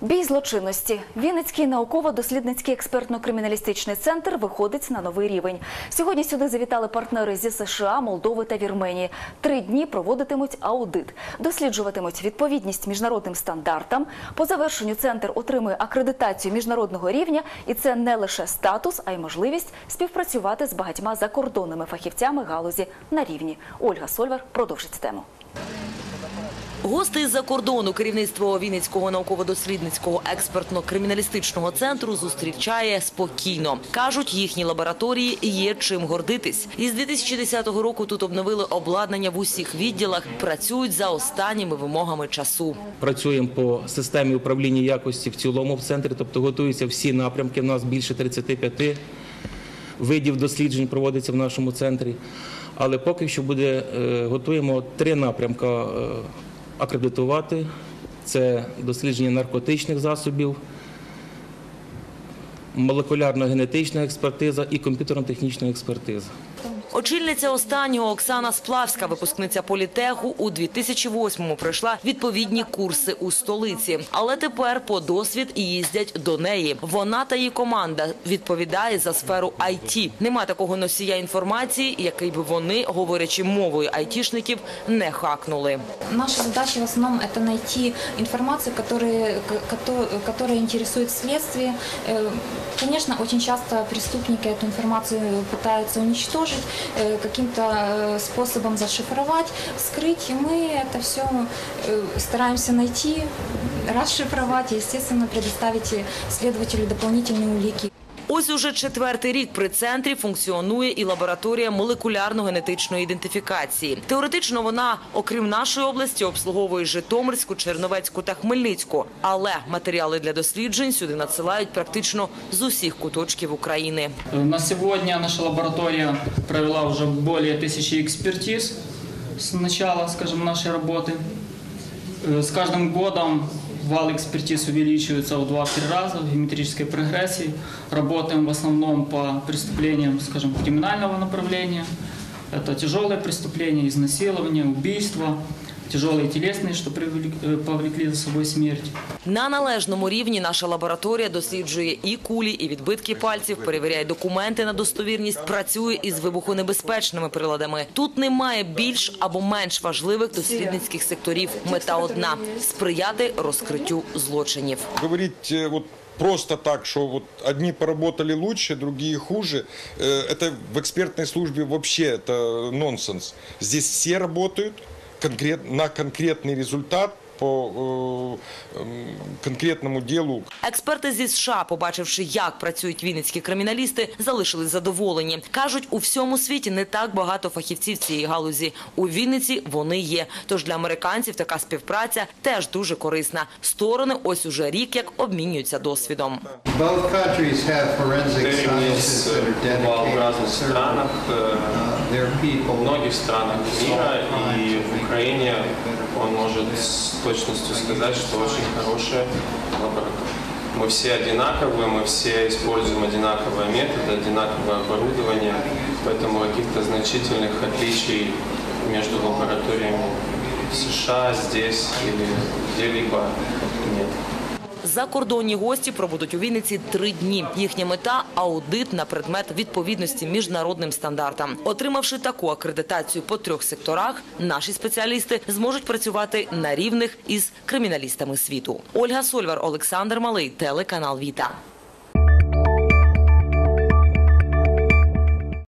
Бій злочинності. Вінницький науково-дослідницький експертно-криміналістичний центр виходить на новий рівень. Сьогодні сюди завітали партнери зі США, Молдови та Вірменії. 3 дні проводитимуть аудит. Досліджуватимуть відповідність міжнародним стандартам. По завершенню центр отримує акредитацію міжнародного рівня. І це не лише статус, а й можливість співпрацювати з багатьма закордонними фахівцями галузі на рівні. Ольга Сольвар продовжить тему. Гости із-за кордону керівництво Вінницького науково-дослідницького експертно-криміналістичного центру зустрічає спокійно. Кажуть, їхні лабораторії є чим гордитись. Із 2010 року тут обновили обладнання в усіх відділах, працюють за останніми вимогами часу. Працюємо по системі управління якості в цілому в центрі, тобто готуються всі напрямки. У нас більше 35 видів досліджень проводиться в нашому центрі. Але поки що готуємо 3 напрямки акредитувати. Це дослідження наркотичних засобів, молекулярно-генетична експертиза і комп'ютерно-технічна експертиза. Очільниця останнього Оксана Сплавська, випускниця політеху, у 2008-му пройшла відповідні курси у столиці. Але тепер по досвід їздять до неї. Вона та її команда відповідає за сферу IT. Нема такого носія інформації, який би вони, говорячи мовою айтішників, не хакнули. Наша задача в основном это найти информацию, которая интересует следствие. Конечно, очень часто преступники эту информацию пытаются уничтожить, каким-то способом зашифровать, вскрыть. И мы это все стараемся найти, расшифровать и, естественно, предоставить следователю дополнительные улики. Ось уже 4-й рік при центрі функціонує і лабораторія молекулярно-генетичної ідентифікації. Теоретично вона, окрім нашої області, обслуговує Житомирську, Чернівецьку та Хмельницьку. Але матеріали для досліджень сюди надсилають практично з усіх куточків України. На сьогодні наша лабораторія провела вже більше 1000 експертиз з початку, скажімо, нашої роботи. З кожним роком вал экспертиз увеличивается в 2-3 раза в геометрической прогрессии. Работаем в основном по преступлениям, скажем, криминального направления. Это тяжелые преступления, изнасилование, убийство, тяжелые телесные, что повлекли за собой смерть. На належному рівні наша лабораторія досліджує і кулі, і відбитки пальців, перевіряє документи на достовірність, працює із вибухонебезпечними приладами. Тут немає більш або менш важливих дослідницьких секторів. Мета одна – сприяти розкриттю злочинів. Говорить просто так, что вот одни поработали лучше, другие хуже, это в экспертной службе вообще это нонсенс. Здесь все работают на конкретный результат по конкретному ділу. Експерти зі США, побачивши, як працюють вінницькі криміналісти, залишились задоволені. Кажуть, у всьому світі не так багато фахівців цієї галузі. У Вінниці вони є. Тож для американців така співпраця теж дуже корисна. Сторони ось уже рік як обмінюються досвідом. В многих странах мира и в Украине он может с точностью сказать, что очень хорошая лаборатория. Мы все одинаковые, мы все используем одинаковые методы, одинаковое оборудование, поэтому каких-то значительных отличий между лабораториями США, здесь или где-либо нет. Закордонні гості пробудуть у Вінниці 3 дні. Їхня мета – аудит на предмет відповідності міжнародним стандартам. Отримавши таку акредитацію по 3 секторах, наші спеціалісти зможуть працювати на рівних із криміналістами світу. Ольга Сольвар, Олександр Малий, телеканал «Віта».